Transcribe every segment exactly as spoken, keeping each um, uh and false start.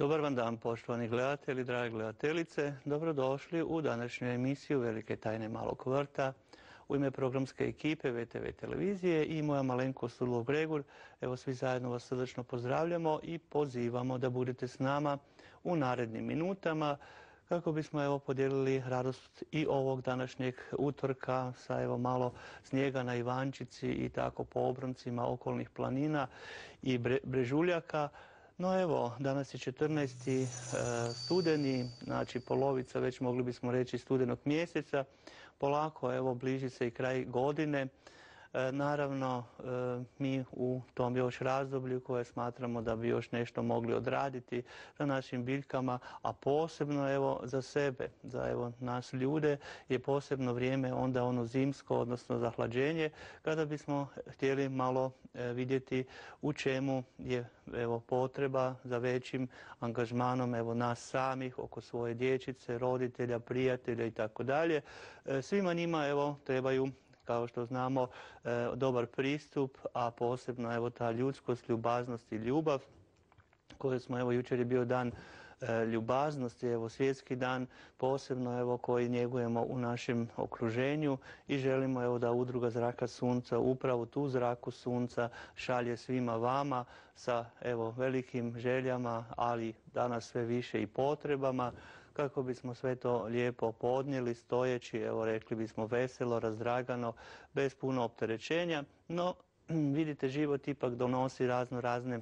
Dobar vam dan, poštovani gledatelji, drage gledateljice. Dobrodošli u današnju emisiju Velike tajne malog vrta. U ime programske ekipe ve te ve televizije i moja malenkost Urlov Gregur, evo svi zajedno vas srdačno pozdravljamo i pozivamo da budete s nama u narednim minutama kako bismo evo podijelili radost i ovog današnjeg utorka sa evo malo snijega na Ivančici i tako po obroncima okolnih planina i brežuljaka. No evo, danas je četrnaesti studeni, znači polovica, već mogli bismo reći studenog mjeseca. Polako, evo, bliži se i kraj godine. Naravno, mi u tom još razdoblju koje smatramo da bi još nešto mogli odraditi za našim biljkama, a posebno evo za sebe, za evo nas ljude je posebno vrijeme onda ono zimsko, odnosno zahlađenje, kada bismo htjeli malo vidjeti u čemu je evo potreba za većim angažmanom evo nas samih oko svoje dječice, roditelja, prijatelja i tako dalje. Svima njima evo trebaju, kao što znamo, dobar pristup, a posebno evo ta ljudskost, ljubaznost i ljubav koju smo, evo jučer je bio dan ljubaznosti, evo svjetski dan posebno evo koji njegujemo u našem okruženju i želimo evo da Udruga Zraka Sunca upravo tu zraku sunca šalje svima vama sa evo velikim željama, ali danas sve više i potrebama, kako bismo sve to lijepo podnijeli stojeći, evo rekli bismo veselo, razdragano, bez puno opterećenja. No, vidite, život ipak donosi razno razne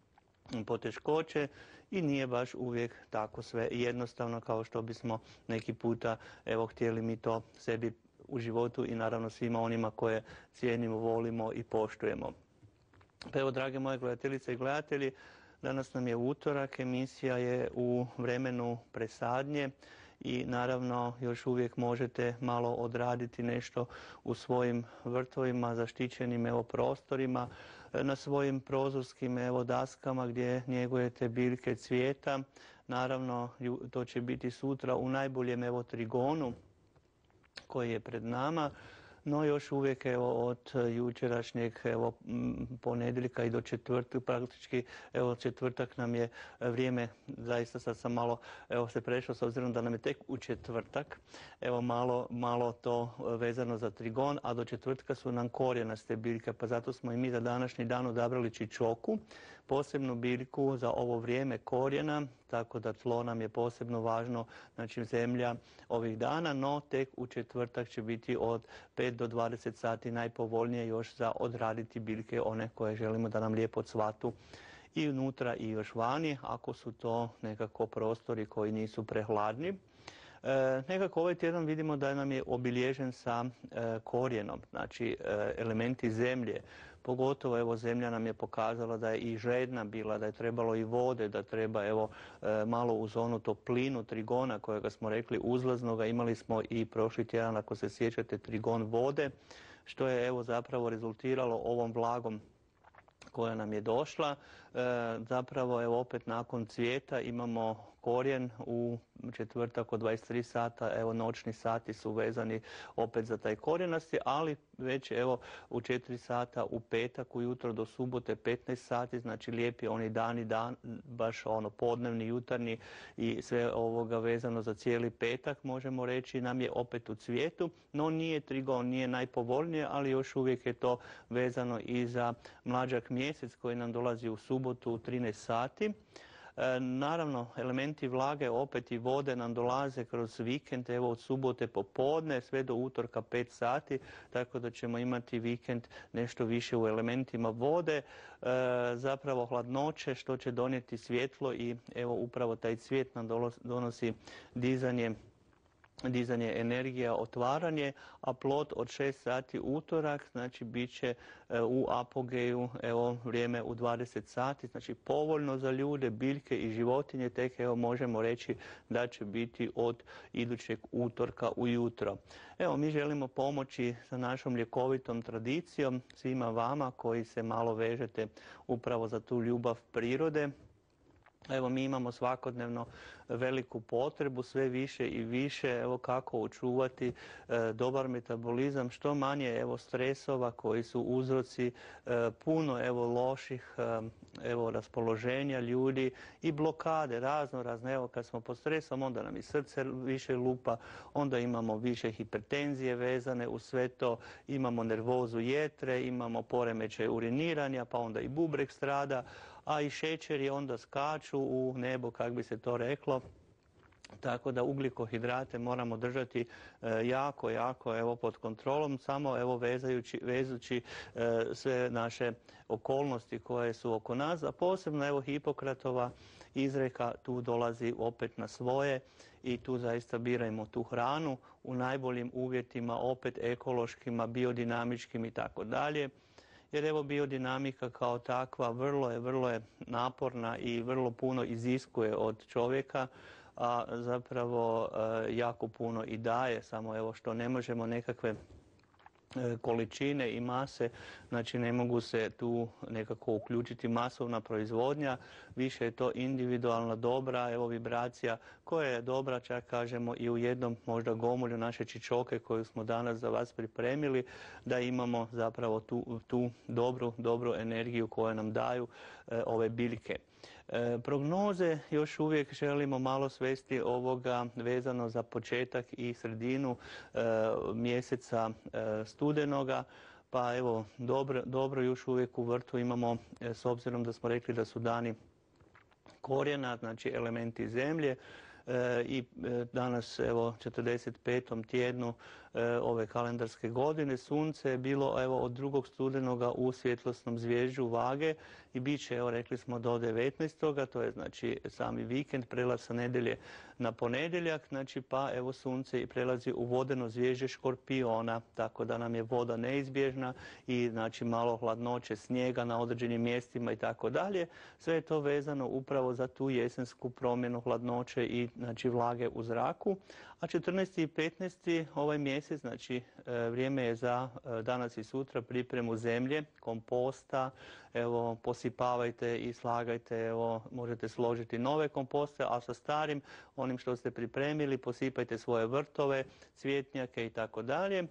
poteškoće i nije baš uvijek tako sve jednostavno kao što bismo neki puta evo htjeli mi to sebi u životu i naravno svima onima koje cijenimo, volimo i poštujemo. Pa evo, drage moje gledateljice i gledatelji, danas nam je utorak, emisija je u vremenu presadnje i naravno još uvijek možete malo odraditi nešto u svojim vrtovima, zaštićenim evo prostorima, na svojim prozorskim evo daskama gdje njegujete biljke cvijeta. Naravno to će biti sutra u najboljem evo trigonu koji je pred nama. No još uvijek evo od jučerašnjeg evo ponedjeljka i do četvrtka, praktički evo četvrtak nam je vrijeme, zaista sad sam malo evo se prešao s obzirom da nam je tek u četvrtak, evo malo, malo to vezano za trigon, a do četvrtka su nam korijenaste biljke, pa zato smo i mi za današnji dan odabrali čičoku, posebnu biljku za ovo vrijeme korijena, tako da tlo nam je posebno važno, znači zemlja ovih dana, no tek u četvrtak će biti od pet do dvadeset sati najpovoljnije još za odraditi biljke, one koje želimo da nam lijepo cvatu i unutra i još vani, ako su to nekako prostori koji nisu prehladni. E, nekako ovaj tjedan vidimo da nam je obilježen sa e, korijenom, znači e, elementi zemlje. Pogotovo evo zemlja nam je pokazala da je i žedna bila, da je trebalo i vode, da treba evo e, malo uz onu toplinu trigona kojega smo rekli uzlaznoga. Imali smo i prošli tjedan, ako se sjećate, trigon vode, što je evo zapravo rezultiralo ovom vlagom koja nam je došla. E, zapravo evo opet nakon cvijeta imamo korijen u četvrtak od dvadeset tri sata, evo noćni sati su vezani opet za taj korijenasti, ali već evo u četiri sata u petak ujutro do subote petnaest sati, znači lijepi oni dani, dan, baš ono podnevni, jutarnji i sve ovoga vezano za cijeli petak, možemo reći, nam je opet u cvijetu, no nije trigon, nije najpovoljnije, ali još uvijek je to vezano i za mlađak mjesec koji nam dolazi u subotu u trinaest sati. E, naravno, elementi vlage opet i vode nam dolaze kroz vikend, evo od subote popodne sve do utorka pet sati, tako da ćemo imati vikend nešto više u elementima vode, e, zapravo hladnoće što će donijeti svjetlo i evo upravo taj cvijet nam donosi dizanje dizanje energija, otvaranje, a plod od šest sati utorak, znači bit će u apogeju evo vrijeme u dvadeset sati, znači povoljno za ljude, biljke i životinje, tek evo možemo reći da će biti od idućeg utorka ujutro. Evo mi želimo pomoći sa našom ljekovitom tradicijom svima vama koji se malo vežete upravo za tu ljubav prirode. Evo, mi imamo svakodnevno veliku potrebu, sve više i više, evo kako očuvati e, dobar metabolizam, što manje evo stresova koji su uzroci e, puno evo loših e, evo raspoloženja ljudi i blokade razno razne. Evo, kad smo pod stresom, onda nam i srce više lupa, onda imamo više hipertenzije vezane uz sve to, imamo nervozu jetre, imamo poremećaj uriniranja, pa onda i bubreg strada, a i šećeri onda skaču u nebo, kako bi se to reklo. Tako da ugljikohidrate moramo držati e, jako, jako evo, pod kontrolom, samo evo, vezajući, vezući e, sve naše okolnosti koje su oko nas, a posebno evo, Hipokratova izreka tu dolazi opet na svoje i tu zaista birajmo tu hranu u najboljim uvjetima, opet ekološkima, biodinamičkim i tako dalje. Jer evo biodinamika kao takva vrlo je, vrlo je naporna i vrlo puno iziskuje od čovjeka, a zapravo e, jako puno i daje, samo evo što ne možemo nekakve e, količine i mase, znači ne mogu se tu nekako uključiti masovna proizvodnja, više je to individualna dobra evo vibracija koja je dobra, čak kažemo i u jednom možda gomolju naše čičoke koju smo danas za vas pripremili, da imamo zapravo tu, tu dobru, dobru energiju koju nam daju e, ove biljke. E, prognoze još uvijek želimo malo svesti ovoga vezano za početak i sredinu e, mjeseca e, studenoga. Pa evo, dobro, dobro još uvijek u vrtu imamo, e, s obzirom da smo rekli da su dani korijena, znači elementi zemlje, e, i e, danas evo četrdeset petom tjednu e, ove kalendarske godine sunce je bilo evo od drugog studenoga u svjetlosnom zvježđu Vage i bit će, evo rekli smo, do devetnaestoga to je znači sami vikend, prelaz sa nedjelje na ponedjeljak, znači pa evo sunce i prelazi u vodeno zvježđe Škorpiona, tako da nam je voda neizbježna i znači malo hladnoće, snijega na određenim mjestima i tako dalje. Sve je to vezano upravo za tu jesensku promjenu hladnoće i znači vlage u zraku. A četrnaesti i petnaesti ovaj mjesec, znači vrijeme je za danas i sutra pripremu zemlje, komposta, evo posipavajte i slagajte, evo možete složiti nove komposte, a sa starim, onim što ste pripremili, posipajte svoje vrtove, cvjetnjake i tako dalje.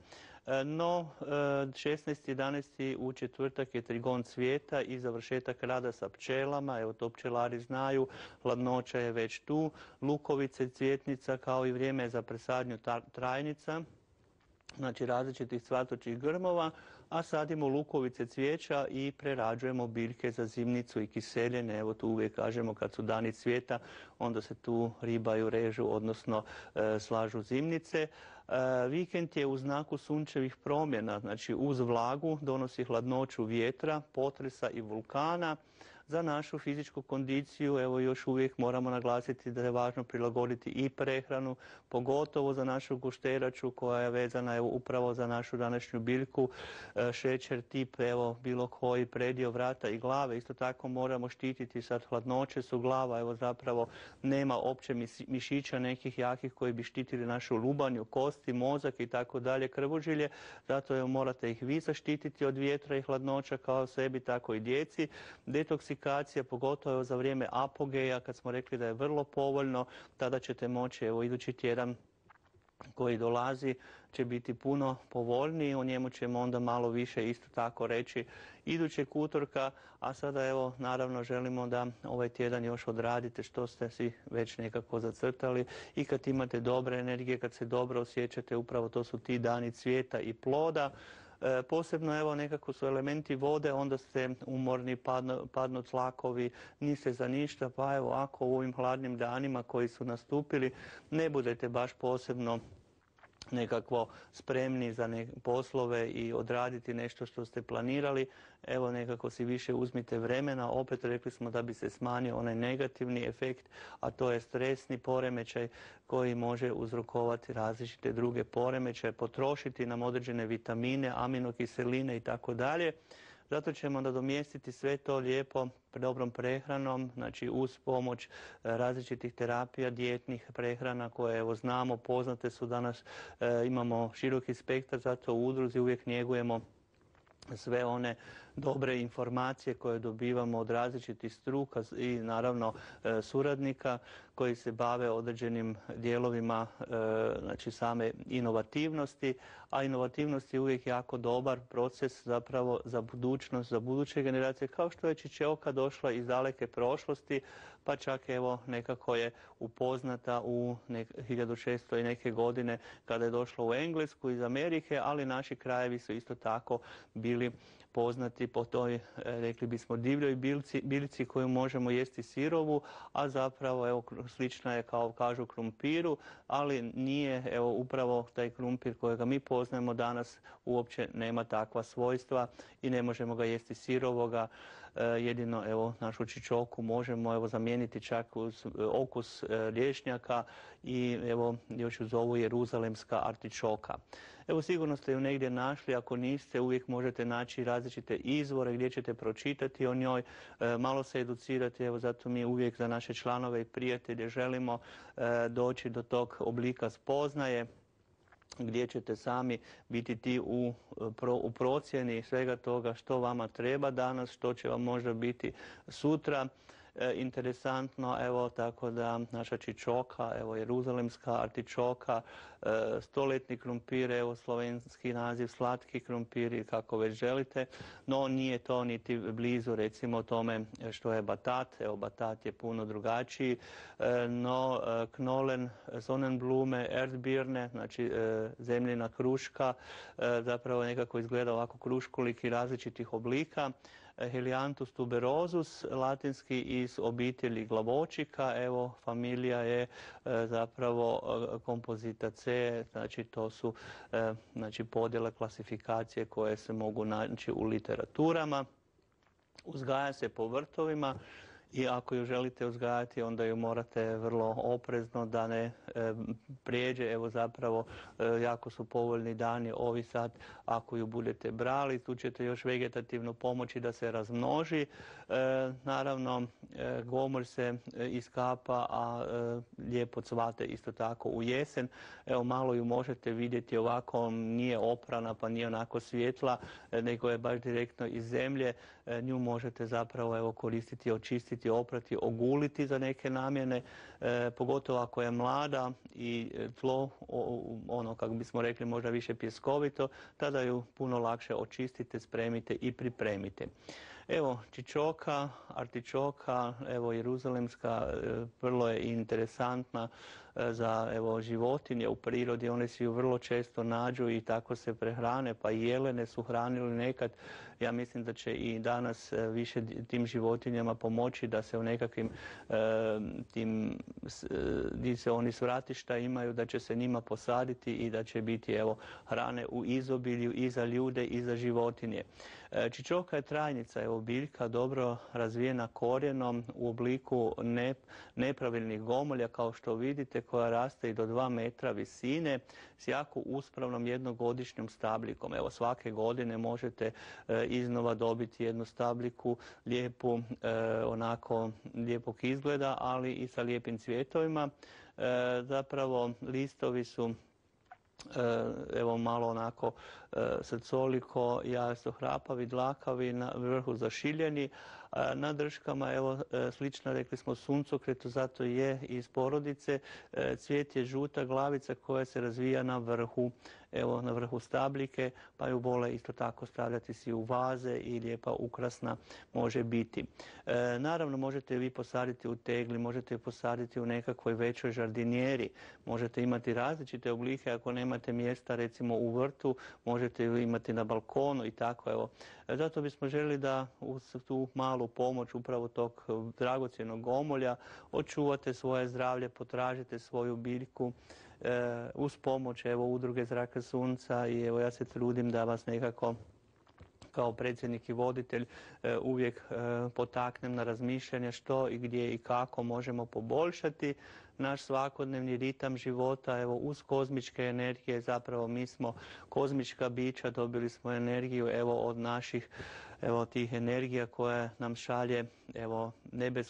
No, šesnaesti jedanaesti u četvrtak je trigon cvijeta i završetak rada sa pčelama, evo to pčelari znaju, hladnoća je već tu, lukovice, cvjetnica kao i vrijeme za presadnju trajnica, znači različitih cvatočih grmova, a sadimo lukovice cvijeća i prerađujemo biljke za zimnicu i kiseljene. Evo tu uvijek kažemo kad su dani cvijeta, onda se tu ribaju, režu, odnosno e, slažu zimnice. E, vikend je u znaku sunčevih promjena, znači uz vlagu donosi hladnoću vjetra, potresa i vulkana. Za našu fizičku kondiciju, evo još uvijek moramo naglasiti da je važno prilagoditi i prehranu, pogotovo za našu gušteraču koja je vezana evo, upravo za našu današnju biljku, šećer tip evo bilo koji predio vrata i glave. Isto tako moramo štititi sad hladnoće su glava, evo zapravo nema opće mišića nekih jakih koji bi štitili našu lubanju, kosti, mozak i tako dalje, krvožilje, zato evo morate ih vi zaštititi od vjetra i hladnoća kao sebi, tako i djeci. Detoksikacija, pogotovo za vrijeme apogeja, kad smo rekli da je vrlo povoljno, tada ćete moći, evo idući tjedan koji dolazi će biti puno povoljniji, o njemu ćemo onda malo više isto tako reći idućeg utorka, a sada evo naravno želimo da ovaj tjedan još odradite što ste si već nekako zacrtali i kad imate dobre energije, kad se dobro osjećate, upravo to su ti dani cvijeta i ploda. E, posebno evo nekako su elementi vode, onda ste umorni, padnu, padnu tlakovi, niste za ništa, pa evo ako u ovim hladnim danima koji su nastupili ne budete baš posebno nekako spremni za ne, poslove i odraditi nešto što ste planirali, evo nekako si više uzmite vremena, opet rekli smo da bi se smanjio onaj negativni efekt, a to je stresni poremećaj koji može uzrokovati različite druge poremećaje, potrošiti nam određene vitamine, aminokiseline i tako dalje. Zato ćemo nadomjestiti sve to lijepo dobrom prehranom, znači uz pomoć različitih terapija, dijetnih prehrana koje evo znamo, poznate su danas, e, imamo široki spektar, zato u udruzi uvijek njegujemo sve one dobre informacije koje dobivamo od različitih struka i naravno suradnika koji se bave određenim dijelovima znači same inovativnosti, a inovativnost je uvijek jako dobar proces zapravo za budućnost, za buduće generacije, kao što je Čičeoka došla iz daleke prošlosti, pa čak evo nekako je upoznata u hiljadu šesto i neke godine kada je došla u Englesku iz Amerike, ali naši krajevi su isto tako bili poznati po toj, rekli bismo, divljoj biljci, biljci koju možemo jesti sirovu, a zapravo evo slična je kao kažu krumpiru, ali nije evo upravo taj krumpir kojega mi poznajemo danas uopće nema takva svojstva i ne možemo ga jesti sirovoga. Jedino evo našu čičoku možemo evo zamijeniti čak uz okus lješnjaka i evo još uz ovu jeruzalemska artičoka. Evo sigurno ste ju negdje našli, ako niste uvijek možete naći različite izvore gdje ćete pročitati o njoj, malo se educirati, evo zato mi uvijek za naše članove i prijatelje želimo doći do tog oblika spoznaje, gdje ćete sami biti ti u, u procjeni svega toga što vama treba danas, što će vam možda biti sutra. E, interesantno, evo tako da naša čičoka, evo jeruzalemska artičoka, e, stoletni krumpir, evo slovenski naziv slatki krumpir, kako već želite, no nije to niti blizu recimo tome što je batat, evo batat je puno drugačiji, e, no e, knolen, sonnenblume, erdbirne, znači e, zemljina kruška, e, zapravo nekako izgleda ovako kruškoliki različitih oblika. Helianthus tuberosus, latinski iz obitelji glavočika, evo familija je e, zapravo kompozita C, znači to su e, znači podjele klasifikacije koje se mogu naći u literaturama. Uzgaja se po vrtovima i ako ju želite uzgajati onda ju morate vrlo oprezno da ne e, prijeđe, evo zapravo e, jako su povoljni dani ovi sad ako ju budete brali, tu ćete još vegetativno pomoći da se razmnoži. E, naravno e, gomolj se e, iskapa, a e, lijepo cvate isto tako u jesen. Evo malo ju možete vidjeti ovako, nije oprana pa nije onako svjetla, e, nego je baš direktno iz zemlje. E, nju možete zapravo evo koristiti, očistiti, oprati, oguliti za neke namjene, e, pogotovo ako je mlada i tlo, o, ono kako bismo rekli možda više pjeskovito, tada ju puno lakše očistite, spremite i pripremite. Evo, čičoka, artičoka, evo jeruzalemska, vrlo je interesantna za evo životinje u prirodi, one se ju vrlo često nađu i tako se prehrane, pa i jelene su hranili nekad. Ja mislim da će i danas više tim životinjama pomoći da se u nekakvim tim, gdje se oni svratišta imaju, da će se njima posaditi i da će biti evo hrane u izobilju i za ljude i za životinje. Čičoka je trajnica, evo biljka dobro razvijena korijenom u obliku ne, nepravilnih gomolja, kao što vidite, koja raste i do dva metra visine s jako uspravnom jednogodišnjom stablikom. Evo svake godine možete e, iznova dobiti jednu stabliku lijepu, e, onako lijepog izgleda, ali i sa lijepim cvjetovima. E, zapravo listovi su evo malo onako srcoliko, jasno hrapavi, dlakavi, na vrhu zašiljeni. Na drškama evo slično, rekli smo, suncokretu, zato je iz porodice. Cvijet je žuta glavica koja se razvija na vrhu, evo na vrhu stabljike, pa ju vole isto tako stavljati si u vaze i lijepa ukrasna može biti. E, naravno možete vi posaditi u tegli, možete ju posaditi u nekakvoj većoj žardinjeri, možete imati različite oblike, ako nemate mjesta recimo u vrtu, možete ju imati na balkonu i tako evo. E, zato bismo željeli da uz tu malu pomoć upravo tog dragocjenog gomolja očuvate svoje zdravlje, potražite svoju biljku, E, uz pomoć evo udruge Zraka sunca i evo ja se trudim da vas nekako kao predsjednik i voditelj e, uvijek e, potaknem na razmišljanje što i gdje i kako možemo poboljšati naš svakodnevni ritam života. Evo uz kozmičke energije, zapravo mi smo kozmička bića, dobili smo energiju evo od naših evo tih energija koje nam šalje evo nebesko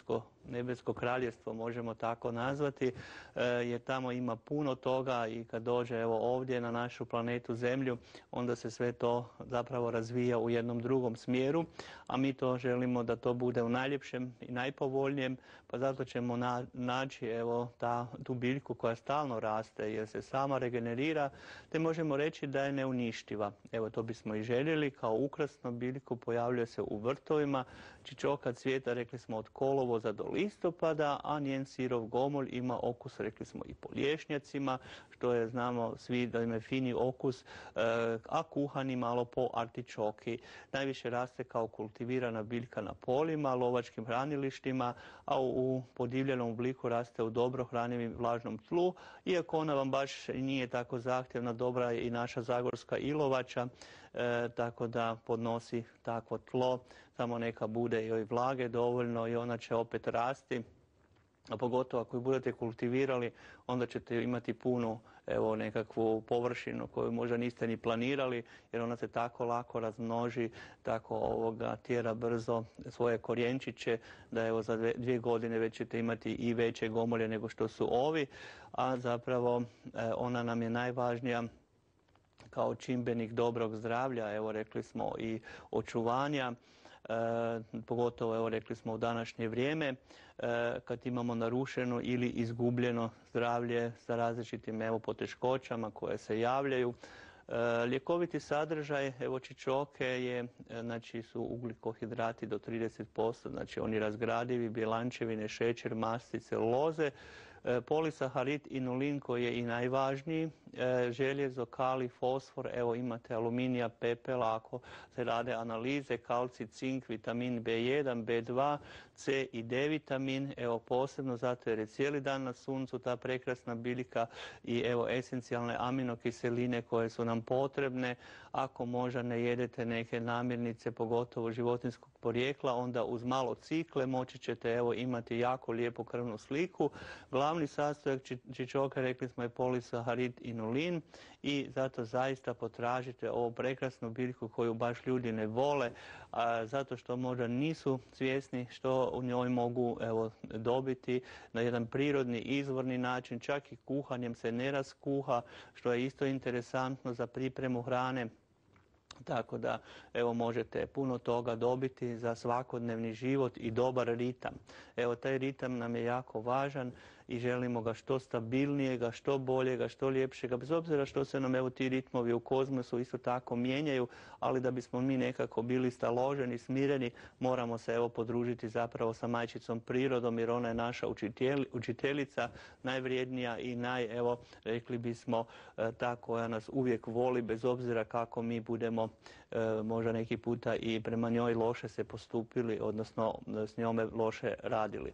nebesko kraljevstvo, možemo tako nazvati, jer tamo ima puno toga i kad dođe evo ovdje na našu planetu Zemlju, onda se sve to zapravo razvija u jednom drugom smjeru, a mi to želimo da to bude u najljepšem i najpovoljnijem, pa zato ćemo na, naći evo ta, tu biljku koja stalno raste jer se sama regenerira, te možemo reći da je neuništiva. Evo to bismo i željeli, kao ukrasnu biljku pojavljuje se u vrtovima, čičoka cvijeta, rekli smo, od kolovoza do listopada, a njen sirov gomolj ima okus, rekli smo, i po lješnjacima, što je, znamo svi da ima fini okus, a kuhani malo po artičoki. Najviše raste kao kultivirana biljka na polima, lovačkim hranilištima, a u podivljenom obliku raste u dobro hranjivim vlažnom tlu, iako ona vam baš nije tako zahtjevna, dobra je i naša zagorska ilovača, e, tako da podnosi takvo tlo, samo neka bude joj vlage dovoljno i ona će opet rasti. A pogotovo ako ju budete kultivirali, onda ćete imati punu evo, nekakvu površinu koju možda niste ni planirali, jer ona se tako lako razmnoži, tako ovoga tjera brzo svoje korijenčiće, da evo za dvije, dvije godine već ćete imati i veće gomolje nego što su ovi, a zapravo ona nam je najvažnija kao čimbenik dobrog zdravlja, evo rekli smo i očuvanja. E, pogotovo, evo rekli smo, u današnje vrijeme, e, kad imamo narušeno ili izgubljeno zdravlje sa različitim evo poteškoćama koje se javljaju. E, ljekoviti sadržaj evo čičoke je, znači su ugljikohidrati do trideset posto, znači oni razgradivi, bjelančevine, šećer, mastice, loze, e, polisaharid, inulin koji je i najvažniji, e, željezo, kali, fosfor, evo imate aluminija, pepela, ako se rade analize, kalcij, cink, vitamin be jedan, be dva, C i D vitamin, evo posebno zato jer je cijeli dan na suncu ta prekrasna biljka i evo esencijalne aminokiseline koje su nam potrebne. Ako možda ne jedete neke namirnice, pogotovo životinjskog porijekla, onda uz malo cikle moći ćete evo imati jako lijepu krvnu sliku. Glavni sastojak čičoka, rekli smo, je polisaharid, inulin i zato zaista potražite ovu prekrasnu biljku koju baš ljudi ne vole, a, zato što možda nisu svjesni što u njoj mogu evo, dobiti na jedan prirodni, izvorni način, čak i kuhanjem se ne raskuha, što je isto interesantno za pripremu hrane. Tako da evo možete puno toga dobiti za svakodnevni život i dobar ritam. Evo taj ritam nam je jako važan i želimo ga što stabilnijega, što boljega, što ljepšega, bez obzira što se nam evo ti ritmovi u kozmosu isto tako mijenjaju, ali da bismo mi nekako bili staloženi, smireni, moramo se evo podružiti zapravo sa majčicom prirodom, jer ona je naša učiteljica, najvrijednija i naj, evo rekli bismo, ta koja nas uvijek voli, bez obzira kako mi budemo možda neki puta i prema njoj loše se postupili, odnosno s njome loše radili.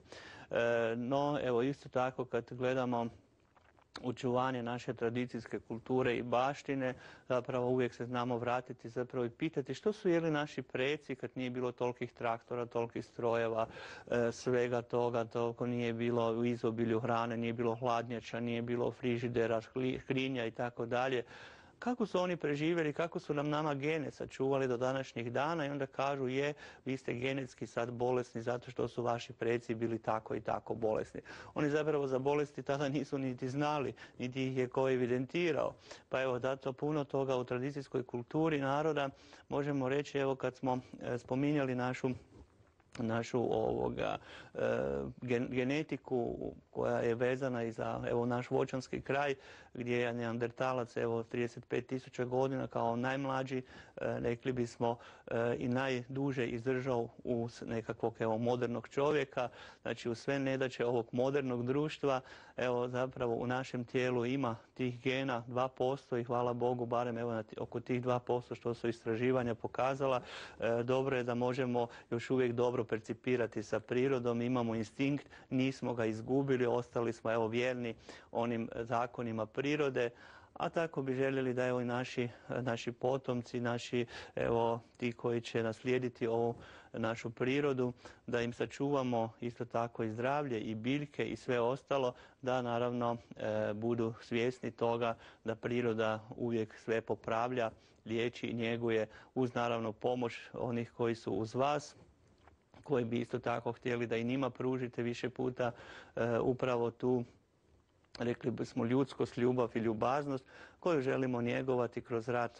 No, evo isto tako kad gledamo očuvanje naše tradicijske kulture i baštine, zapravo uvijek se znamo vratiti zapravo i pitati što su jeli naši preci kad nije bilo tolikih traktora, tolikih strojeva, svega toga, toliko nije bilo u izobilju hrane, nije bilo hladnjača, nije bilo frižidera, skrinja i tako dalje. Kako su oni preživjeli, kako su nam nama gene sačuvali do današnjih dana i onda kažu je, vi ste genetski sad bolesni zato što su vaši preci bili tako i tako bolesni. Oni zapravo za bolesti tada nisu niti znali, niti ih je ko evidentirao. Pa evo, zato puno toga u tradicijskoj kulturi naroda možemo reći, evo kad smo spominjali našu našu ovoga e, gen, genetiku koja je vezana i za evo naš voćanski kraj gdje je neandertalac evo trideset pet tisuća godina kao najmlađi, e, rekli bismo, e, i najduže izdržao uz nekakvog evo modernog čovjeka, znači u sve nedaće ovog modernog društva, evo zapravo u našem tijelu ima tih gena dva posto i hvala Bogu barem evo na oko tih dva posto što su istraživanja pokazala. E, dobro je da možemo još uvijek dobro percipirati sa prirodom, imamo instinkt, nismo ga izgubili, ostali smo evo vjerni onim zakonima prirode, a tako bi željeli da evo i naši, naši potomci, naši evo ti koji će naslijediti ovu našu prirodu, da im sačuvamo isto tako i zdravlje i biljke i sve ostalo, da naravno e, budu svjesni toga da priroda uvijek sve popravlja, liječi i njeguje uz naravno pomoć onih koji su uz vas. koji bi isto tako htjeli da i njima pružite više puta e, upravo tu, rekli bismo, ljudskost, ljubav i ljubaznost koju želimo njegovati kroz rad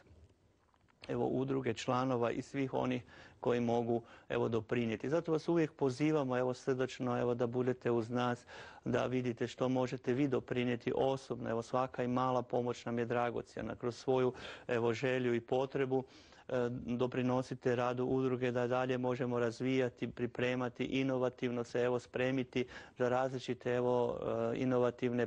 evo udruge članova i svih onih koji mogu evo doprinijeti. Zato vas uvijek pozivamo evo srdačno evo da budete uz nas, da vidite što možete vi doprinijeti osobno. Evo svaka i mala pomoć nam je dragocjena. Kroz svoju evo želju i potrebu e, doprinosite radu udruge da dalje možemo razvijati, pripremati, inovativno se evo spremiti za različite evo e, inovativne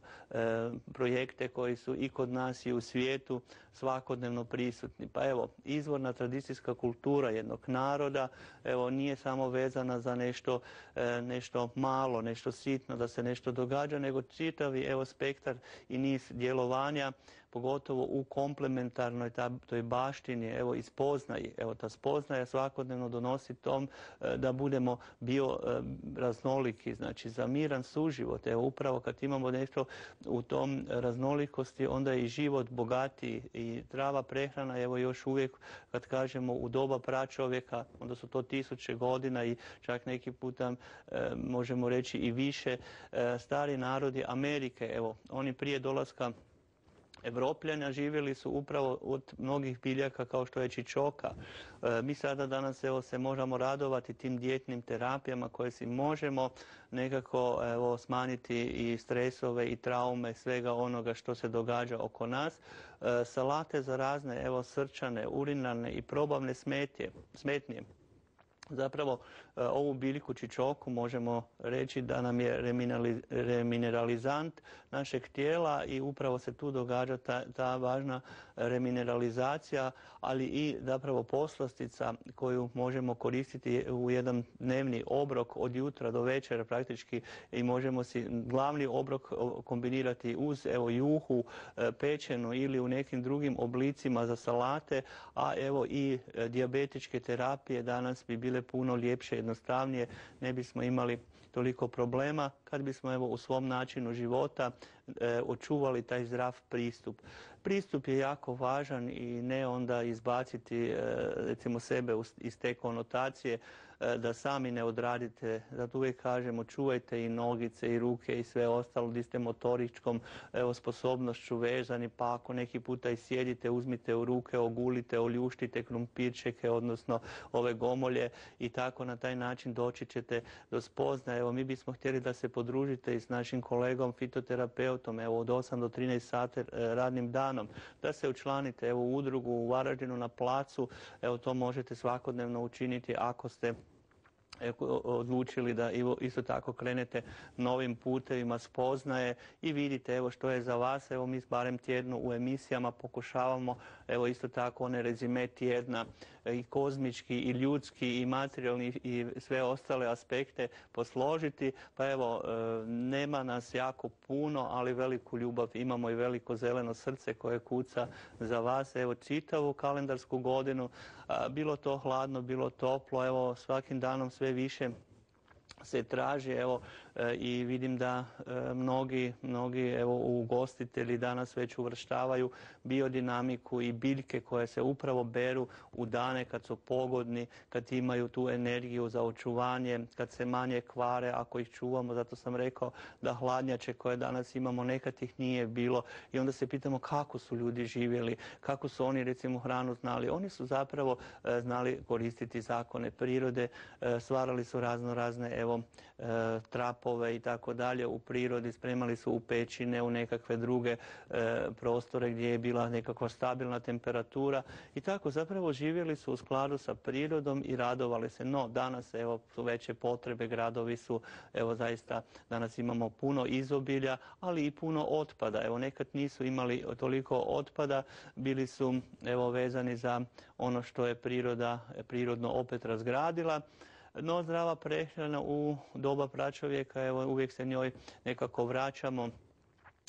E, projekte koji su i kod nas i u svijetu svakodnevno prisutni. Pa evo, izvorna tradicijska kultura jednog naroda evo nije samo vezana za nešto, e, nešto malo, nešto sitno da se nešto događa, nego čitavi evo spektar i niz djelovanja, pogotovo u komplementarnoj toj baštini, evo i spoznaji. Evo ta spoznaja svakodnevno donosi tom e, da budemo bio e, raznoliki, znači za miran suživot. Evo upravo kad imamo nešto u tom raznolikosti, onda je i život bogatiji i zdrava prehrana, evo još uvijek kad kažemo u doba pračovjeka, onda su to tisuće godina i čak neki puta e, možemo reći i više, e, stari narodi Amerike, evo oni prije dolaska Evropljana živjeli su upravo od mnogih biljaka kao što je čičoka. E, mi sada danas evo se možemo radovati tim dijetnim terapijama koje si možemo nekako evo smanjiti i stresove i traume svega onoga što se događa oko nas. E, salate za razne evo srčane, urinarne i probavne smetje, smetnje. Zapravo ovu biljku čičoku možemo reći da nam je remineralizant našeg tijela i upravo se tu događa ta, ta važna remineralizacija, ali i zapravo poslastica koju možemo koristiti u jedan dnevni obrok od jutra do večera praktički i možemo si glavni obrok kombinirati uz evo juhu pečenu ili u nekim drugim oblicima za salate, a evo i dijabetičke terapije danas bi bile puno ljepše, jednostavnije, ne bismo imali toliko problema kad bismo evo u svom načinu života e, očuvali taj zdrav pristup. Pristup je jako važan i ne onda izbaciti e, recimo sebe iz te konotacije e, da sami ne odradite. Zato uvijek kažemo čuvajte i nogice i ruke i sve ostalo gdje ste motoričkom evo, sposobnošću vezani, pa ako neki puta i sjedite, uzmite u ruke, ogulite, oljuštite krumpirčeke, odnosno ove gomolje i tako na taj način doći ćete do spoznaje. Evo mi bismo htjeli da se podružite i s našim kolegom fitoterapeutom evo od osam do trinaest sati radnim danom, da se učlanite evo u udrugu u Varaždinu na placu, evo to možete svakodnevno učiniti ako ste odlučili da isto tako krenete novim putevima spoznaje i vidite evo što je za vas. Evo mi barem tjedno u emisijama pokušavamo evo isto tako one rezime tjedna i kozmički i ljudski i materijalni i sve ostale aspekte posložiti. Pa evo nema nas jako puno, ali veliku ljubav imamo i veliko zeleno srce koje kuca za vas. Evo čitavu kalendarsku godinu, bilo to hladno, bilo toplo, evo svakim danom sve više se traži evo i vidim da mnogi, mnogi evo ugostitelji danas već uvrštavaju biodinamiku i biljke koje se upravo beru u dane kad su pogodni, kad imaju tu energiju za očuvanje, kad se manje kvare ako ih čuvamo. Zato sam rekao da hladnjače koje danas imamo nekad ih nije bilo i onda se pitamo kako su ljudi živjeli, kako su oni recimo hranu znali. Oni su zapravo znali koristiti zakone prirode, stvarali su razno razne evo trapove i tako dalje u prirodi, spremali su u pećine, u nekakve druge e, prostore gdje je bila nekakva stabilna temperatura i tako zapravo živjeli su u skladu sa prirodom i radovali se. No danas evo su veće potrebe, gradovi su evo zaista danas imamo puno izobilja, ali i puno otpada. Evo nekad nisu imali toliko otpada, bili su evo vezani za ono što je priroda prirodno opet razgradila. No zdrava prehrana u doba pračovjeka, evo uvijek se njoj nekako vraćamo.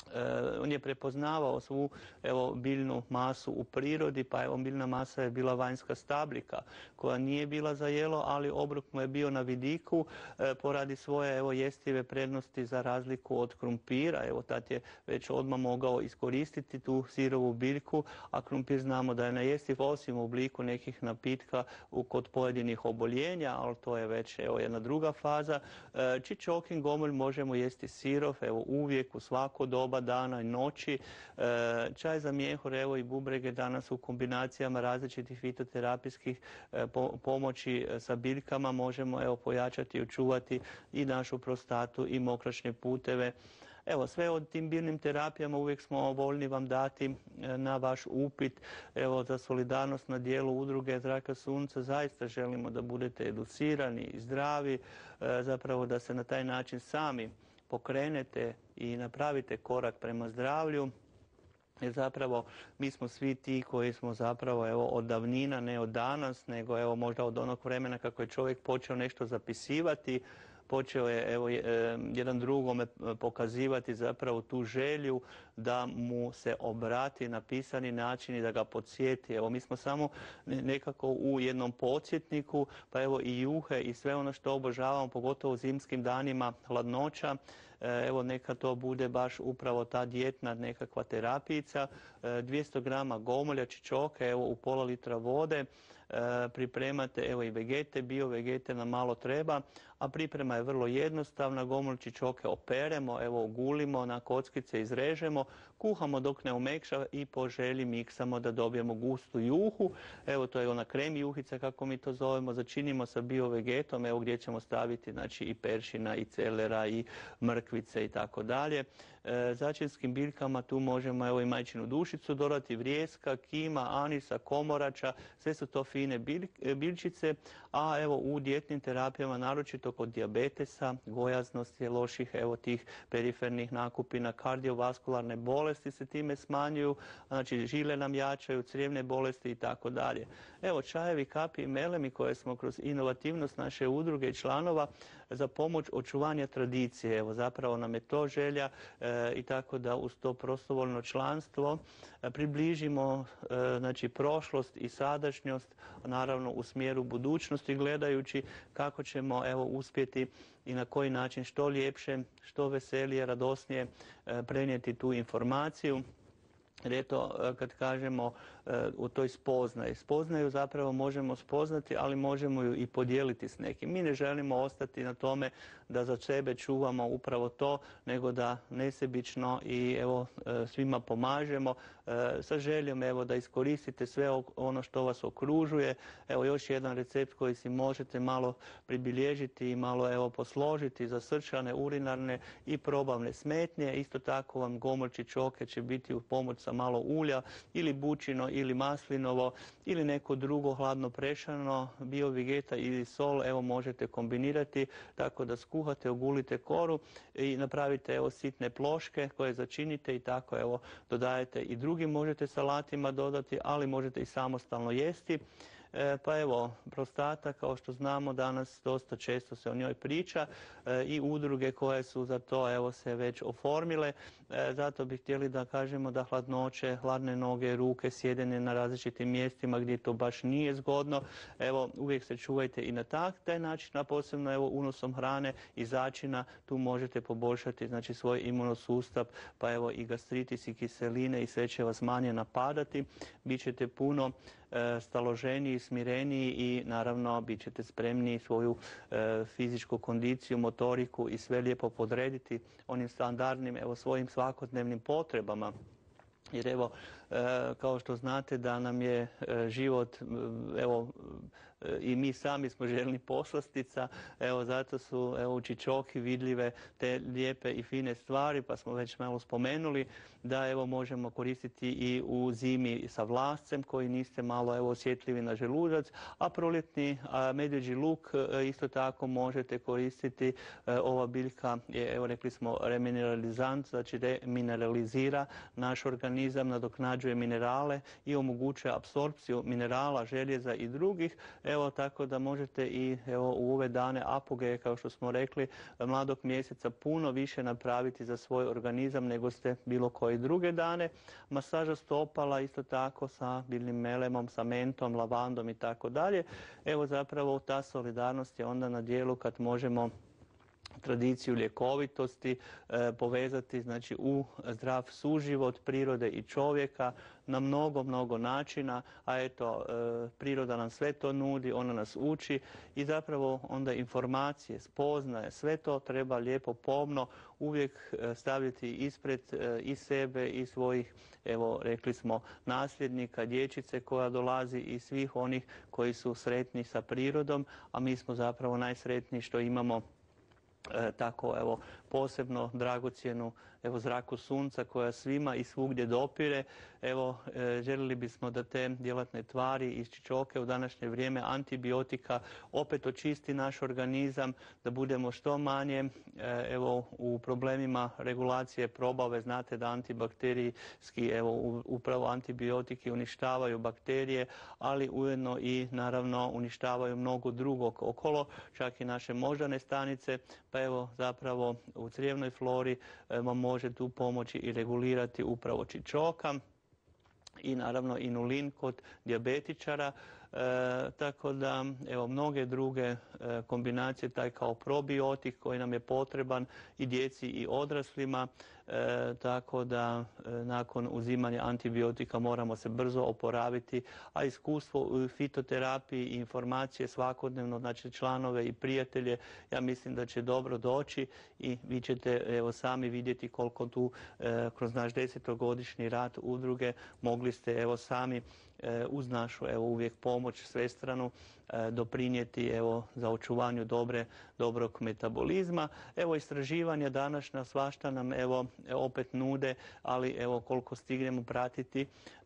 on je prepoznavao svu evo, biljnu masu u prirodi, pa evo biljna masa je bila vanjska stabljika koja nije bila za jelo, ali obrok mu je bio na vidiku e, poradi svoje evo, jestive prednosti za razliku od krumpira. Evo, tad je već odmah mogao iskoristiti tu sirovu biljku, a krumpir znamo da je nejestiv osim u obliku nekih napitka u, kod pojedinih oboljenja, ali to je već evo, jedna druga faza. E, čičokin gomolj možemo jesti sirov, evo uvijek u svako doba dana i noći. E, čaj za mjehur, evo i bubrege danas u kombinacijama različitih fitoterapijskih e, po, pomoći sa biljkama možemo evo pojačati i očuvati i našu prostatu i mokračne puteve. Evo, sve o tim biljnim terapijama uvijek smo voljni vam dati na vaš upit. Evo, za solidarnost na dijelu udruge Zraka sunca zaista želimo da budete educirani i zdravi, e, zapravo da se na taj način sami pokrenete i napravite korak prema zdravlju. Jer zapravo mi smo svi ti koji smo zapravo evo, od davnina, ne od danas, nego evo, možda od onog vremena kako je čovjek počeo nešto zapisivati, počeo je evo, jedan drugome pokazivati zapravo tu želju da mu se obrati na pisani način i da ga podsjeti. Evo, mi smo samo nekako u jednom podsjetniku, pa evo i juhe i sve ono što obožavamo, pogotovo u zimskim danima, hladnoća. Evo, neka to bude baš upravo ta dijetna nekakva terapijica. dvjesto grama gomolja, čičoke, evo u pola litra vode. Pripremate evo i vegete, bio vegete nam malo treba, a priprema je vrlo jednostavna. Gomolj čičoke operemo, evo ogulimo, na kockice izrežemo, kuhamo dok ne umekša i po želji miksamo da dobijemo gustu juhu. Evo, to je ona krem juhica kako mi to zovemo, začinimo sa bio vegetom, evo gdje ćemo staviti znači i peršina i celera i mrkvice i tako dalje. Začinskim biljkama tu možemo evo i majčinu dušicu dodati, vrijeska, kima, anisa, komorača, sve su to fine biljčice, a evo u dijetnim terapijama, naročito kod dijabetesa, gojaznosti, loših evo tih perifernih nakupina, kardiovaskularne bolesti se time smanjuju, znači žile nam jačaju, crijevne bolesti i tako dalje. Evo, čajevi, kapi i melemi koje smo kroz inovativnost naše udruge i članova za pomoć očuvanja tradicije. Evo, zapravo nam je to želja e, i tako da uz to prostovoljno članstvo e, približimo e, znači prošlost i sadašnjost, naravno u smjeru budućnosti, gledajući kako ćemo evo uspjeti i na koji način što ljepše, što veselije, radosnije e, prenijeti tu informaciju. Jer eto, kad kažemo u toj spoznaji, spoznaju zapravo možemo spoznati, ali možemo ju i podijeliti s nekim. Mi ne želimo ostati na tome da za sebe čuvamo upravo to, nego da nesebično i evo svima pomažemo sa željom evo da iskoristite sve ono što vas okružuje. Evo još jedan recept koji si možete malo pribilježiti i malo evo posložiti za srčane, urinarne i probavne smetnje. Isto tako vam gomolj čičoke će biti u pomoć sa malo ulja ili bučino ili maslinovo ili neko drugo hladno prešano, bio vegeta ili sol, evo možete kombinirati tako da skuhate, ogulite koru i napravite evo sitne ploške koje začinite i tako evo dodajete i drugim možete salatima dodati, ali možete i samostalno jesti. E, pa evo, prostata, kao što znamo, danas dosta često se o njoj priča e, i udruge koje su za to evo se već oformile. E, zato bi htjeli da kažemo da hladnoće, hladne noge, ruke, sjedenje na različitim mjestima gdje to baš nije zgodno. Evo, uvijek se čuvajte i na tak, taj način, a posebno evo unosom hrane i začina tu možete poboljšati znači svoj imunosustav, pa evo i gastritis i kiseline i sve će vas manje napadati. Bićete puno e, staloženiji, smireniji i naravno bit ćete spremniji svoju e, fizičku kondiciju, motoriku i sve lijepo podrediti onim standardnim evo svojim svakodnevnim potrebama. Jer evo, e, kao što znate da nam je e, život, evo, e, i mi sami smo željni poslastica, evo zato su evo, u čičoki vidljive te lijepe i fine stvari, pa smo već malo spomenuli da evo možemo koristiti i u zimi sa vlascem koji niste malo evo osjetljivi na želudac, a proljetni a, medvjeđi luk e, isto tako možete koristiti. E, ova biljka je, evo rekli smo, remineralizant, znači demineralizira naš organizam, nadoknađuje minerale i omogućuje apsorpciju minerala, željeza i drugih Evo, tako da možete i evo, u ove dane apogeje, kao što smo rekli, mladog mjeseca puno više napraviti za svoj organizam nego ste bilo koje druge dane. Masaža stopala isto tako sa biljnim melemom, sa mentom, lavandom i tako dalje. Evo zapravo ta solidarnost je onda na dijelu kad možemo tradiciju ljekovitosti e, povezati znači u zdrav suživot prirode i čovjeka na mnogo, mnogo načina, a eto e, priroda nam sve to nudi, ona nas uči i zapravo onda informacije, spoznaje, sve to treba lijepo pomno uvijek staviti ispred e, i sebe i svojih, evo rekli smo, nasljednika, dječice koja dolazi i svih onih koji su sretni sa prirodom, a mi smo zapravo najsretniji što imamo E, tako evo posebno dragocjenu evo zraku sunca koja svima i svugdje dopire. Evo e, željeli bismo da te djelatne tvari iz čičoke u današnje vrijeme antibiotika opet očisti naš organizam, da budemo što manje e, evo u problemima regulacije probave. Znate da antibakterijski evo upravo antibiotiki uništavaju bakterije, ali ujedno i naravno uništavaju mnogo drugog okolo, čak i naše moždane stanice. Pa evo zapravo u crijevnoj flori vam može tu pomoći i regulirati upravo čičoka i naravno inulin kod dijabetičara. E, tako da evo mnoge druge e, kombinacije, taj kao probiotik koji nam je potreban i djeci i odraslima, e, tako da e, nakon uzimanja antibiotika moramo se brzo oporaviti, a iskustvo u fitoterapiji i informacije svakodnevno, znači članove i prijatelje, ja mislim da će dobro doći i vi ćete evo sami vidjeti koliko tu e, kroz naš desetogodišnji rad udruge mogli ste evo sami uz našu evo uvijek pomoć svestranu doprinijeti evo za očuvanju dobre, dobrog metabolizma. Evo istraživanja današnja svašta nam evo opet nude, ali evo koliko stignemo pratiti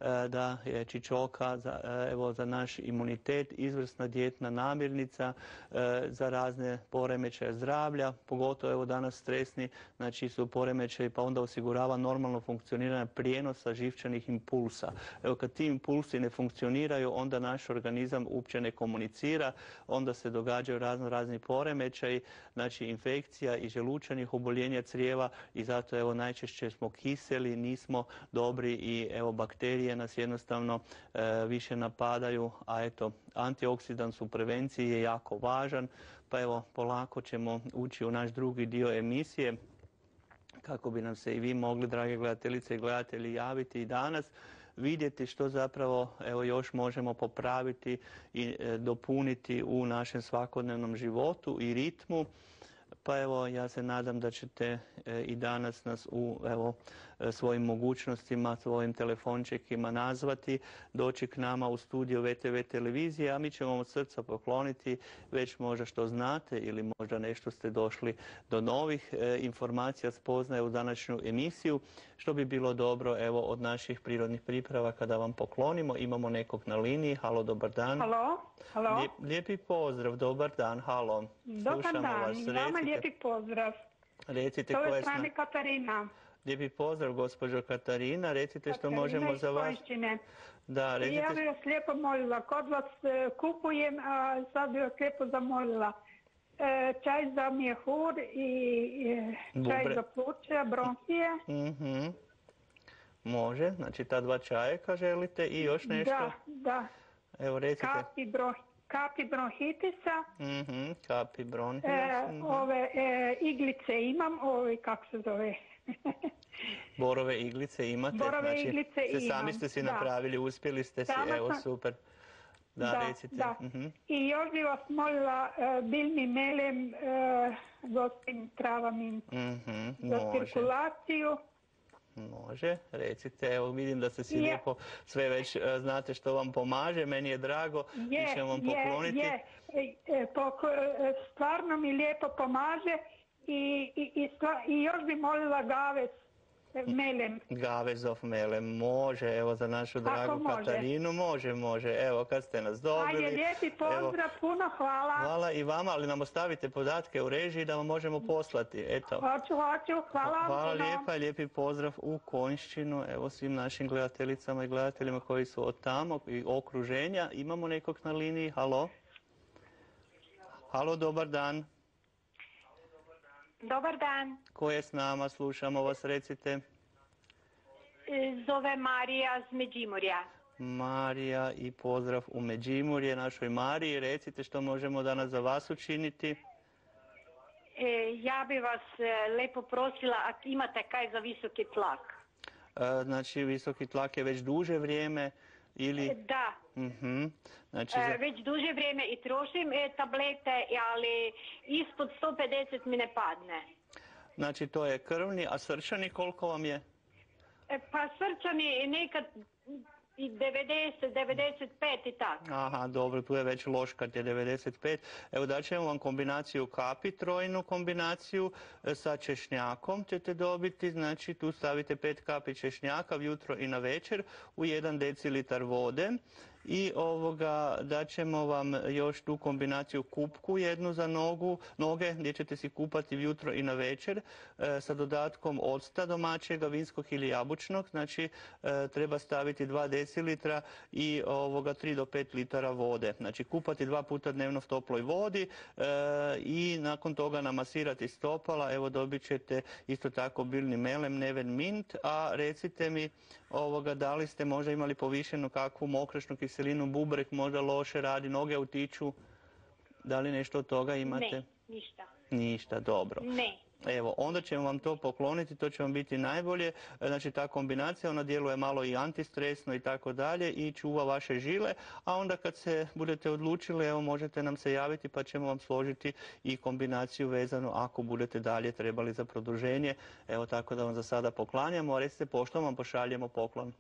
da je čičoka za, evo za naš imunitet izvrsna dijetna namirnica za razne poremećaje zdravlja, pogotovo evo danas stresni, znači su poremećaji pa onda osigurava normalno funkcioniranje prijenosa živčanih impulsa. Evo kad ti impulsi ne funkcioniraju, onda naš organizam uopće ne komunicira, onda se događaju razno razni poremećaji, znači infekcija i želučanih oboljenja crijeva i zato evo najčešće smo kiseli, nismo dobri i evo bakterije nas jednostavno e, više napadaju, a eto antioksidans u prevenciji je jako važan, pa evo polako ćemo ući u naš drugi dio emisije kako bi nam se i vi mogli, drage gledateljice i gledatelji, javiti i danas, vidjeti što zapravo evo još možemo popraviti i e, dopuniti u našem svakodnevnom životu i ritmu. Pa evo ja se nadam da ćete e, i danas nas u evo e, svojim mogućnostima, svojim telefončekima nazvati, doći k nama u studio V T V televizije, a mi ćemo od srca pokloniti već možda što znate ili možda nešto ste došli do novih e, informacija, spoznaje u današnju emisiju, što bi bilo dobro evo od naših prirodnih pripravaka da vam poklonimo. Imamo nekog na liniji. Halo, dobar dan. Halo, halo. Lijep, lijepi pozdrav, dobar dan, halo. Dobar Slušamo dan, vas. i vama lijepi pozdrav. Recite S ove koje strane smo... Katarina. Lijepi pozdrav, gospođo Katarina. Recite što Katarina možemo iz za vas... Konjšćine. Da, recite... Ja bih vas lijepo molila, kod vas e, kupujem, a sad bih vas lijepo zamolila. E, čaj za mjehur i e, čaj Bubre. za pluća, bronhije. Mhm. Može, znači ta dva čajeka želite i još nešto? Da, da. Evo recite. Kapi, bro, kapi bronhitisa. Mhm, kapi bronhitis. E, Mhm. ove e, iglice imam, ove kako se zove... Borove iglice imate? Borove znači, iglice se imam, sami ste si da. napravili, uspjeli ste si, Sama evo sam- super. Da, Da, recite. da. Mhm. I još bih vas molila e, biljni melem e, gostim travami Mhm, za može. cirkulaciju. Može, recite, evo vidim da ste si Je. lijepo sve već e, znate što vam pomaže, meni je drago, mi Je, ćemo vam je, pokloniti. je. E, e, poko- e, stvarno mi lijepo pomaže i, i, i, stva- i još bih molila gaves e, melem. Gavezov melem, može, evo za našu Ako dragu može. Katarinu, može, može, evo kad ste nas dobili. Ajde, lijepi evo, pozdrav, puno hvala. hvala i vama, ali nam ostavite podatke u režiji da vam možemo poslati, eto. Hoću, hoću, hvala vam Hvala puno. lijepa i lijepi pozdrav u Konjšćinu, evo svim našim gledateljicama i gledateljima koji su od tamo i okruženja. Imamo nekog na liniji, halo? Halo, dobar dan. Dobar dan. Ko je s nama? Slušamo vas, recite. Zove Marija iz Međimurja. Marija i pozdrav u Međimurje, našoj Mariji. Recite što možemo danas za vas učiniti. E, ja bi vas e, lepo prosila, ako imate kaj za visoki tlak. E, znači, visoki tlak je već duže vrijeme ili... E, da. Mhm. Znači, E, za... već duže vrijeme i trošim e, tablete, ali ispod sto pedeset mi ne padne. Znači, to je krvni, a srčani koliko vam je? E, pa srčani nekad i devedeset, devedeset pet i tako. Aha, dobro, tu je već loš kad je devedeset pet. Evo daćemo vam kombinaciju kapi, trojnu kombinaciju e, sa češnjakom ćete dobiti. Znači tu stavite pet kapi češnjaka jutro i na večer u jedan decilitar vode. I ovoga daćemo vam još tu kombinaciju kupku jednu za nogu, noge gdje ćete si kupati jutro i na večer e, sa dodatkom octa domaćega, vinskog ili jabučnog. Znači e, treba staviti dva decilitra i ovoga tri do pet litara vode. Znači kupati dva puta dnevno v toploj vodi e, i nakon toga namasirati stopala. Evo dobit ćete isto tako biljni melem, neven mint, a recite mi ovoga da li ste možda imali povišenu kakvu mokrašnu kiselinu, bubrek možda loše radi, noge utiču, da li nešto od toga imate? Ne, ništa. Ništa, dobro. Ne. Evo, onda ćemo vam to pokloniti, to će vam biti najbolje. Znači ta kombinacija, ona djeluje malo i antistresno i tako dalje i čuva vaše žile, a onda kad se budete odlučili, evo možete nam se javiti pa ćemo vam složiti i kombinaciju vezano ako budete dalje trebali za produženje. Evo tako da vam za sada poklanjamo, a recite pošto vam pošaljemo poklon.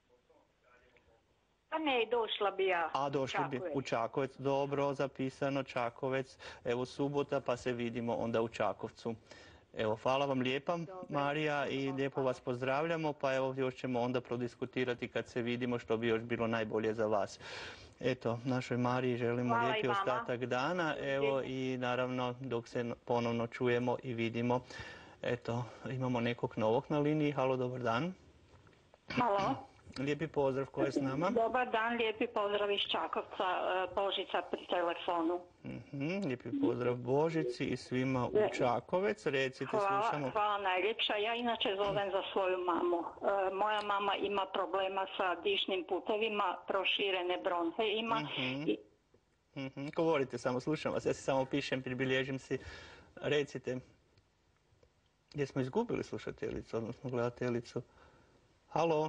Pa ne, došla bi ja. A došli bi u Čakovec, dobro, zapisano Čakovec, evo subota pa se vidimo onda u Čakovcu. Evo, hvala vam lijepa, Marija, i lijepo vas pozdravljamo, pa evo još ćemo onda prodiskutirati kad se vidimo što bi još bilo najbolje za vas. Eto, našoj Mariji želimo Hvala lijepi ostatak dana, evo i naravno dok se ponovno čujemo i vidimo. Eto, imamo nekog novog na liniji, halo, dobar dan. Halo. Lijepi pozdrav, ko je s nama? Dobar dan, lijepi pozdrav iz Čakovca, Božica pri telefonu. Mm-hmm, lijepi pozdrav Božici i svima u Čakovec, recite, hvala, slušamo. Hvala najljepša, ja inače zovem za svoju mamu. E, moja mama ima problema sa dišnim putevima, proširene bronhe ima. Mm-hmm. I... Mm-hmm. Govorite samo, slušam vas, ja si samo pišem, pribilježim si, recite. Jesmo izgubili slušateljicu, odnosno gledateljicu? Halo?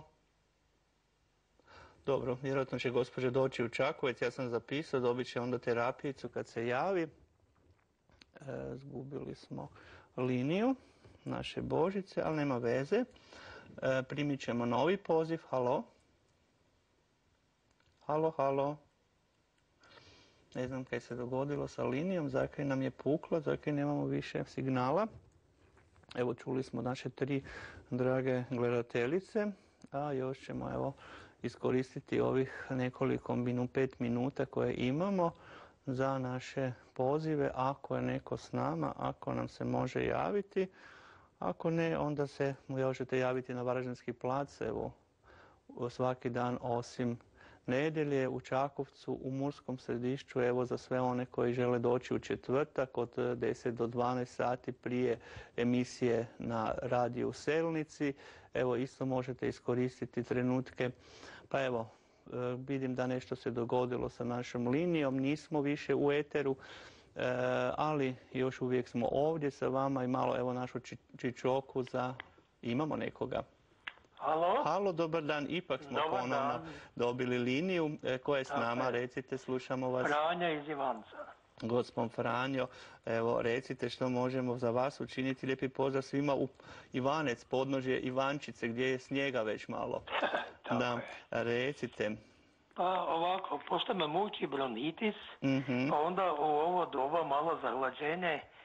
Dobro, vjerojatno će gospođa doći u Čakovec, ja sam zapisao, dobit će onda terapijicu kad se javi. E, zgubili smo liniju naše Božice, ali nema veze. E, primit ćemo novi poziv, halo? Halo, halo? Ne znam kaj se dogodilo sa linijom, zakaj nam je puklo, zakaj nemamo više signala. Evo, čuli smo naše tri drage gledateljice, a još ćemo, evo, iskoristiti ovih nekoliko minu, pet minuta koje imamo za naše pozive, ako je neko s nama, ako nam se može javiti. Ako ne, onda se možete javiti na Varaždinski plac, evo, svaki dan osim nedjelje u Čakovcu, u Murskom Središću, evo za sve one koji žele doći u četvrtak od deset do dvanaest sati prije emisije na radiju u Selnici. Evo isto možete iskoristiti trenutke. Pa evo, vidim da nešto se dogodilo sa našom linijom, nismo više u eteru, ali još uvijek smo ovdje sa vama i malo evo našu čičoku za... Imamo nekoga? Halo? Halo, dobar dan. Ipak smo dobar ponovno dan. dobili liniju. E, ko je s Tako nama? je. Recite, slušamo vas. Franja iz Ivanca. Gospod Franjo, evo recite što možemo za vas učiniti. Lijepi pozdrav svima u Ivanec, podnožje Ivančice, gdje je snijega već malo. Tako Da, je. recite. Pa ovako, pošto me muči bronhitis, Mhm. pa onda u ovo doba malo zahlađenje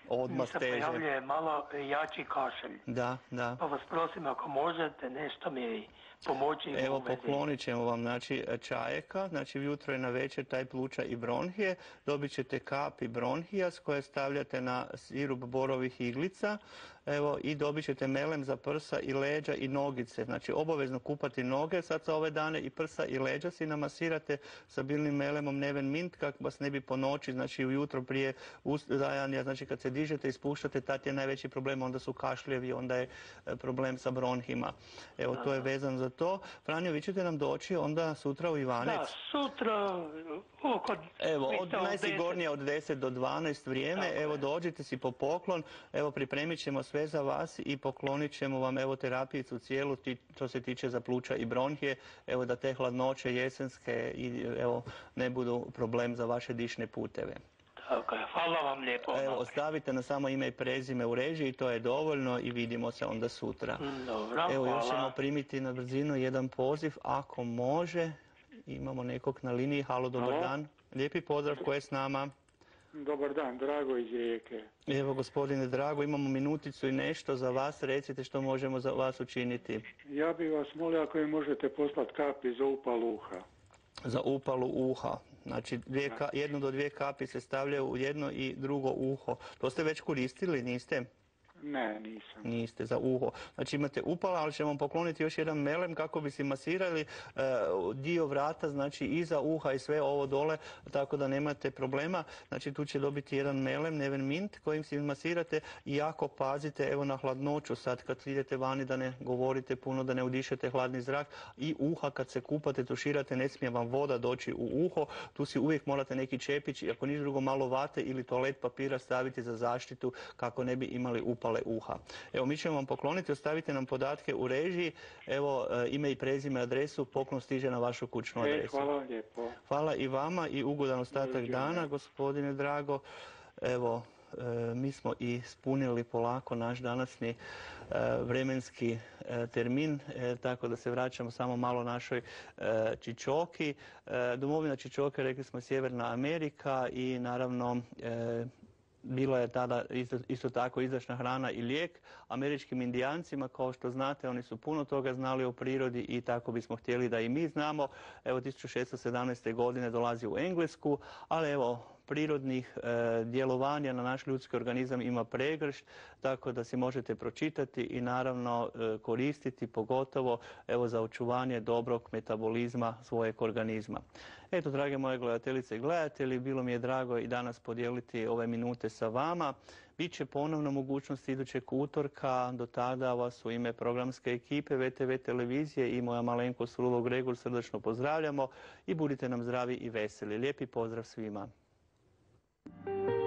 odmah Mi se teže. pojavljuje malo jači kašelj. Da, da. Pa vas prosim ako možete nešto mi pomoći Evo, u vezi. poklonit ćemo vam, znači, čajeka, znači jutro i na večer taj pluća i bronhije, dobit ćete kapi bronhijas koje stavljate na sirup borovih iglica, evo, i dobit ćete melem za prsa i leđa i nogice, znači obavezno kupati noge sad za ove dane i prsa i leđa si namasirate sa biljnim melemom Neven Mint kako vas ne bi po noći, znači ujutro prije ustajanja, znači kad se dižete i spuštate, tad je najveći problem, onda su kašljevi, onda je problem sa bronhima. Evo, to je vezan za to. Franjo, vi ćete nam doći onda sutra u Ivanec? Da, sutra oko... Evo, od, najsigurnije od deset do dvanaest vrijeme, Tako evo je. dođite si po poklon, evo pripremit ćemo sve za vas i poklonit ćemo vam evo terapijicu cijelu, ti, to se tiče za pluća i bronhije, evo da te hladnoće jesenske i evo ne budu problem za vaše dišne puteve. Tako je, hvala vam lijepo. Evo, ostavite na samo ime i prezime u režiji, to je dovoljno i vidimo se onda sutra. Dobro, Evo, još hvala. ćemo primiti na brzinu jedan poziv, ako može. Imamo nekog na liniji. Halo, dobar Halo. dan. Lijepi pozdrav, ko je s nama? Dobar dan, Drago iz Rijeke. Evo, gospodine Drago, imamo minuticu i nešto za vas. Recite što možemo za vas učiniti. Ja bih vas molio ako mi možete poslati kapi za upalu uha. Za upalu uha. Znači, dvije ka- jednu do dvije kapi se stavljaju u jedno i drugo uho. To ste već koristili, niste? Ne, nisam. Niste, za uho. Znači imate upala, ali ćemo vam pokloniti još jedan melem kako bi si masirali e, dio vrata, znači iza uha i sve ovo dole, tako da nemate problema. Znači tu će dobiti jedan melem, Neven Mint, kojim si masirate i jako pazite evo na hladnoću sad kad idete vani da ne govorite puno, da ne udišete hladni zrak i uha kad se kupate, tuširate, ne smije vam voda doći u uho, tu si uvijek morate neki čepić i ako niš drugo malo vate ili toalet papira staviti za zaštitu kako ne bi imali upale uha. Evo, mi ćemo vam pokloniti, ostavite nam podatke u režiji, evo, e, ime i prezime, adresu, poklon stiže na vašu kućnu E, adresu. hvala vam lijepo. Hvala i vama i ugodan ostatak Doviđenja. dana, gospodine Drago. Evo, e, mi smo i ispunili polako naš današnji e, vremenski e, termin, e, tako da se vraćamo samo malo našoj e, Čičoki. E, domovina Čičoke, rekli smo, Sjeverna Amerika i naravno e, bilo je tada isto, isto tako izdašna hrana i lijek američkim indijancima, kao što znate, oni su puno toga znali o prirodi i tako bismo htjeli da i mi znamo. Evo, tisuću šesto sedamnaeste. godine dolazi u Englesku, ali evo, prirodnih e, djelovanja na naš ljudski organizam ima pregršt, tako da si možete pročitati i naravno e, koristiti, pogotovo evo za očuvanje dobrog metabolizma svojeg organizma. Eto, drage moje gledateljice i gledatelji, bilo mi je drago i danas podijeliti ove minute sa vama. Biće ponovno mogućnost idućeg utorka, do tada vas u ime programske ekipe ve te ve televizije i moja malenkost Sulov Gregor srdačno pozdravljamo i budite nam zdravi i veseli. Lijepi pozdrav svima. Thank you.